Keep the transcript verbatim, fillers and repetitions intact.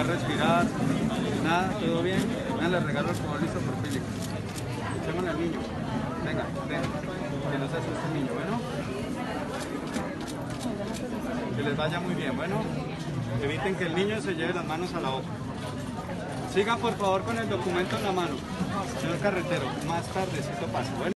respirar, nada, todo bien. Venga, le regalo el favor listo por Philip. Echémosle al niño. Venga, venga. Que no se asuste el niño, bueno. Que les vaya muy bien, bueno. Eviten que el niño se lleve las manos a la boca. Siga por favor con el documento en la mano. Señor carretero, más tardecito pasa. Bueno.